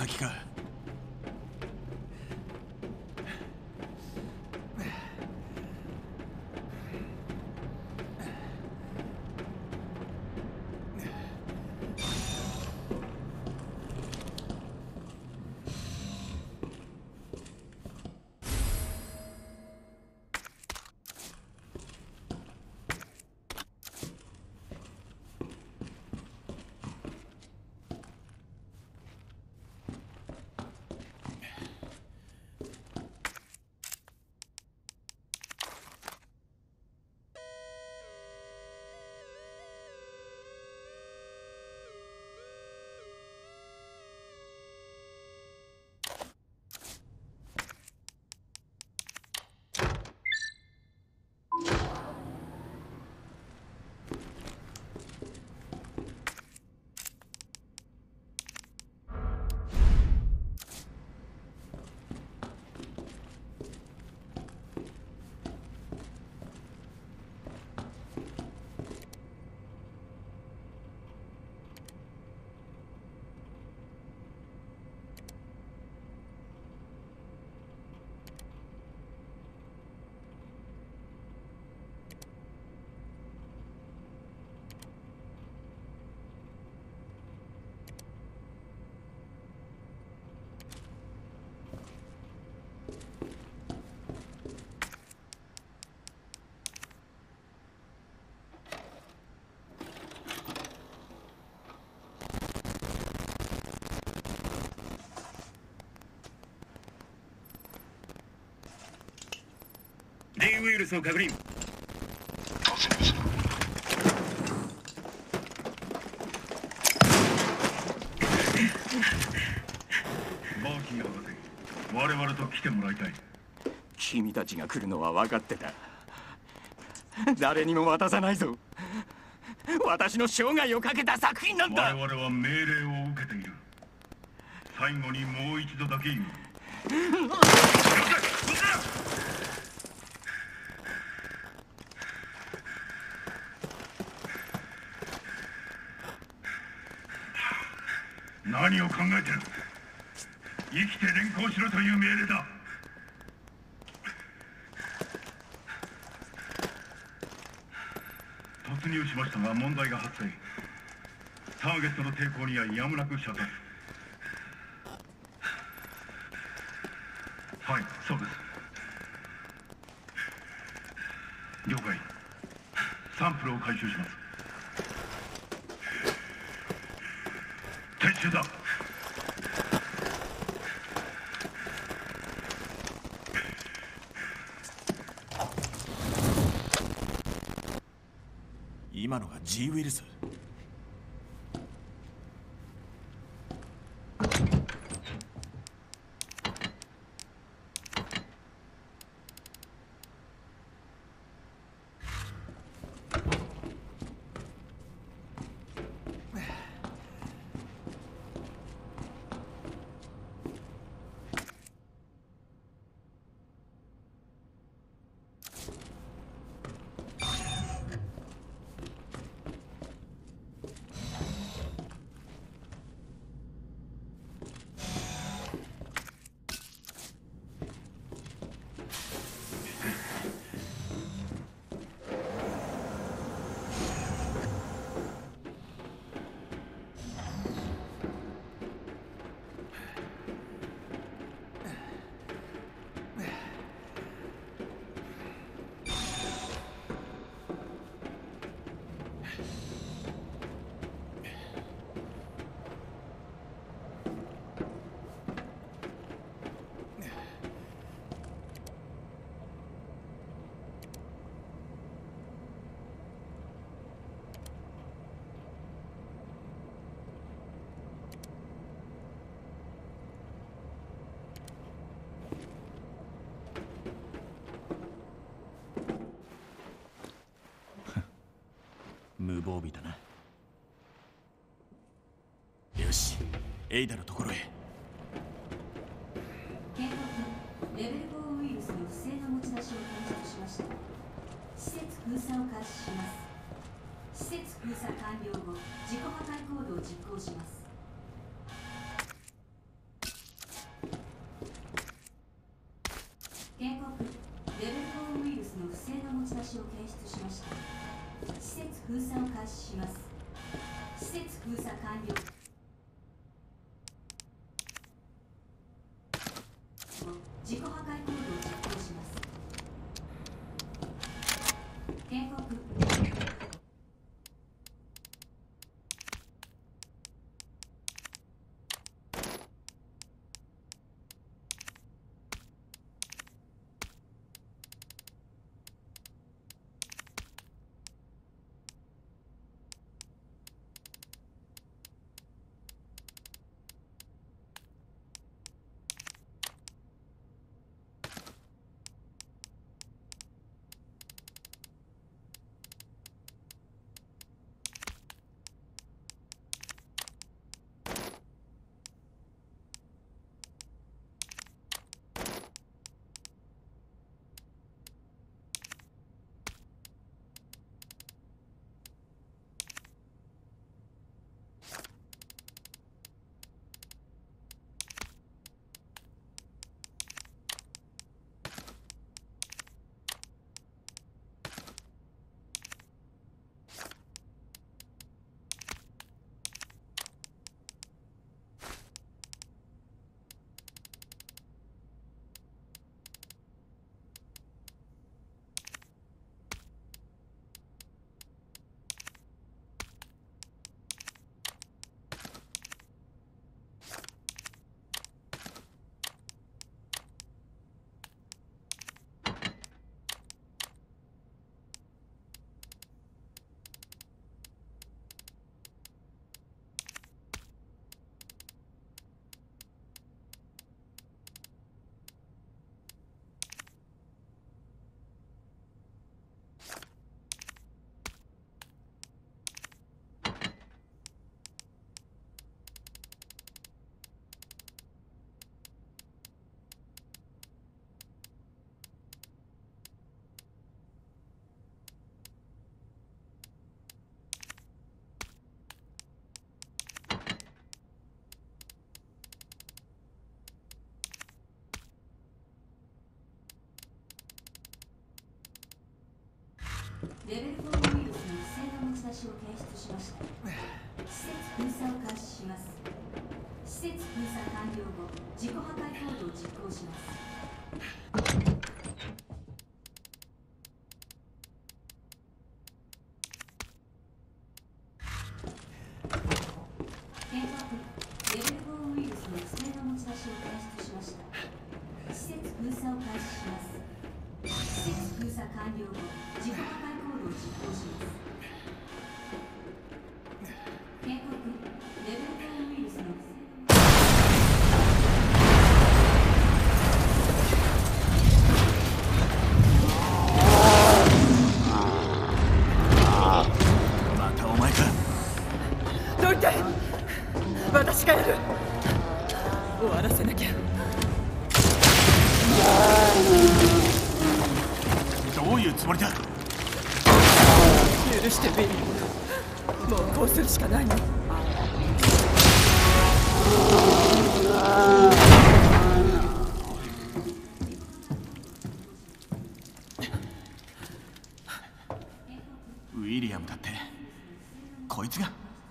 先か。 D ウイルスを確認。 突入する。 マーキー博士、我々と来てもらいたい。 君たちが来るのは分かってた。誰にも渡さないぞ。私の生涯をかけた作品なんだ。 我々は命令を受けている。最後にもう一度だけ言う。何を考えてる。生きて連行しろという命令だ。突入しましたが問題が発生。ターゲットの抵抗にはやむなく射殺。はい、そうです。了解。サンプルを回収します。撤収だ。 今のが G ウイルス。無防備だな。よし、エイダのところへ。 警告、レベル4ウイルスの不正な持ち出しを検索しました。施設封鎖を開始します。施設封鎖完了後、自己破壊行動を実行します。 封鎖を開始します。施設封鎖完了。自己破壊行動を実行します。警告。レベル4ウイルスの不正な持ち出しを検出しました。施設封鎖を開始します。施設封鎖完了後、自己破壊行動を実行します。検索、レベル4ウイルスの不正な持ち出しを検出しました。施設封鎖を開始します。施設封鎖完了後、自己破壊行動を実行します。警告、レベル4ウイルスのまたお前か。 どいて、私がやる。終わらせなきゃ。 どういうつもりだ。 許してウィリー。もうこうするしかないの。 ウィリアムだって。こいつが。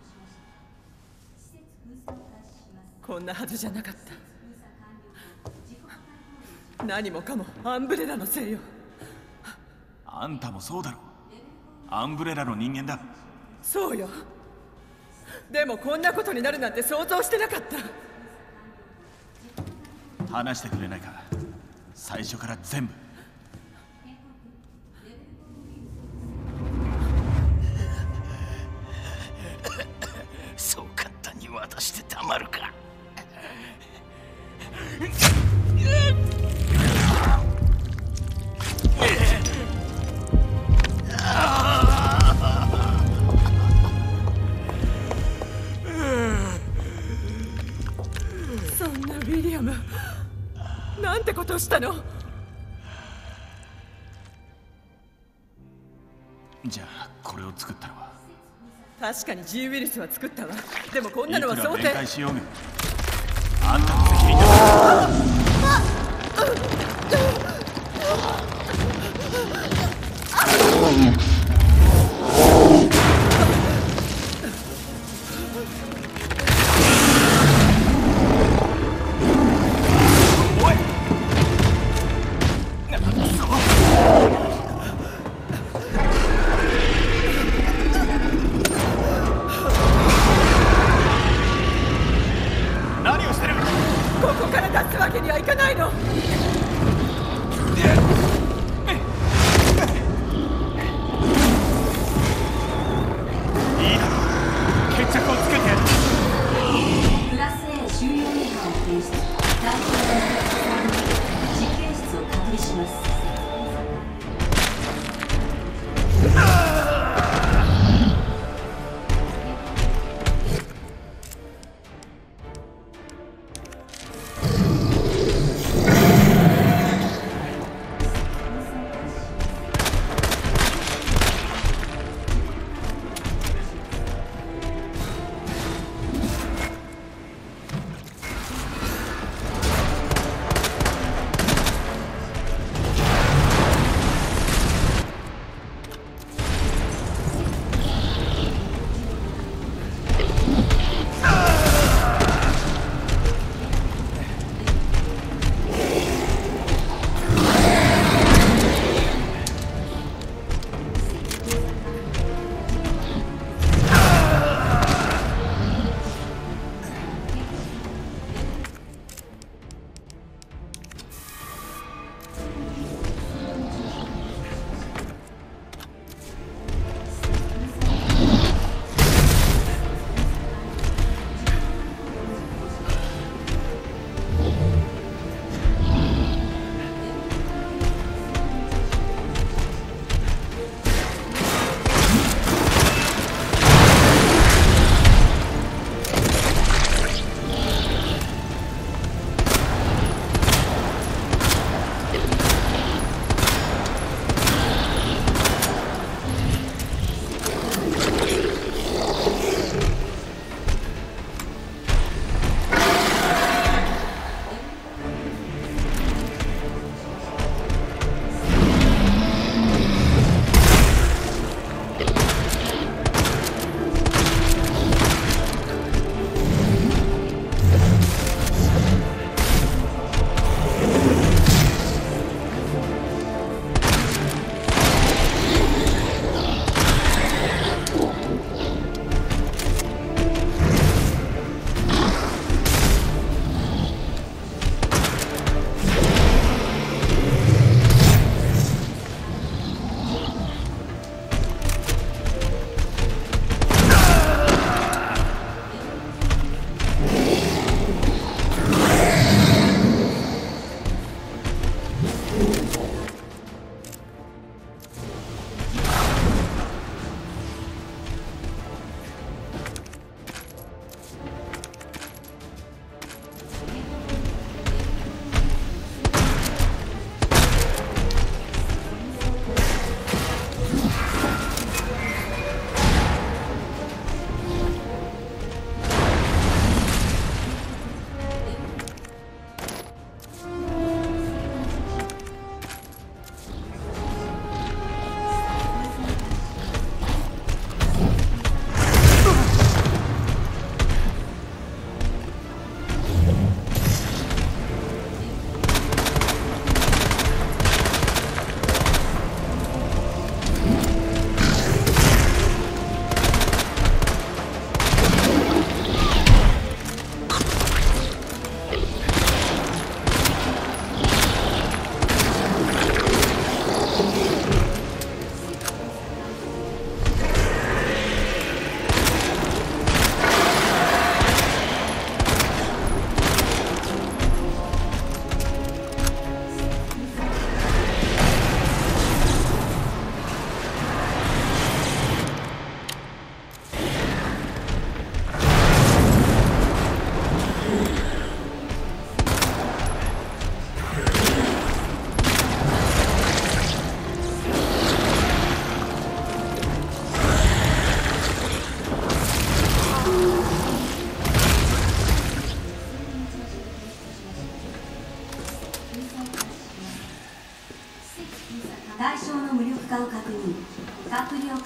こんなはずじゃなかった。何もかもアンブレラのせいよ。 あんたもそうだろ。アンブレラの人間だ。 そうよ。でもこんなことになるなんて想像してなかった。 話してくれないか。最初から全部。 そう簡単に渡してたまるか。 そんなウィリアム、なんてことをしたの。 じゃあこれを作ったのは。 確かに G ウイルスは作ったわ。でもこんなのはいくら想定。 弁解しようがあんたの責任だ。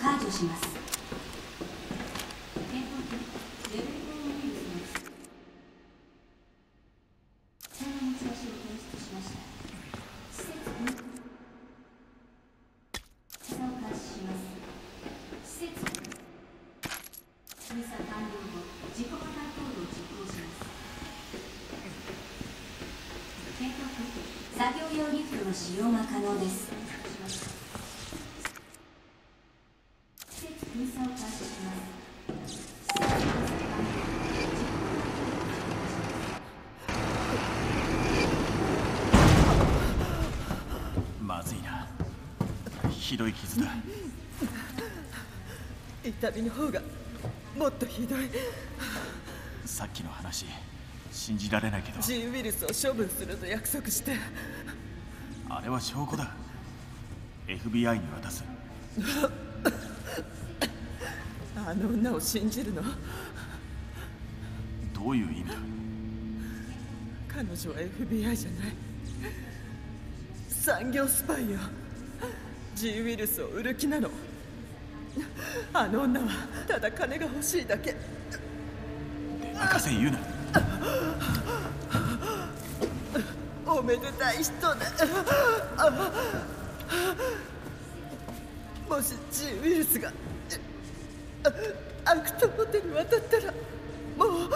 解除します。警告、レベル4ウイルスの性の持ち出しを検出しました。施設封鎖を開始します。施設封鎖完了後、自己破壊行動を実行します。警告、作業用リフトの使用が可能です。施設封鎖を開始します。 まずいな。ひどい傷だ。 痛みの方がもっとひどい。 さっきの話信じられないけど、 G ウイルスを処分すると約束して。 あれは証拠だ。 FBI に渡す。 あの女を信じるの？ どういう意味だ？ 彼女は FBI じゃない。産業スパイよ。 G ウイルスを売る気なの。あの女はただ金が欲しいだけ。 出任せ言うな。 おめでたい人だ。もし G ウイルスがアクトの手に渡ったらもう。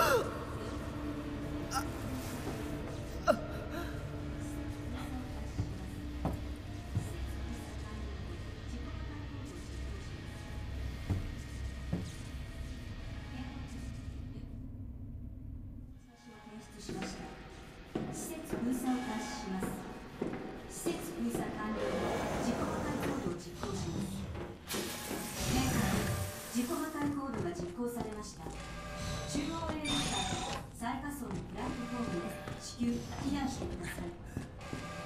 しました。施設封鎖を開始します。施設封鎖完了後、自己破壊行動を実行します。現在、自己破壊行動が実行されました。中央エレベーターと最下層のプラットフォームへ至急避難してください。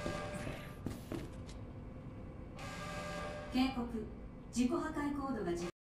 警告、自己破壊行動が実行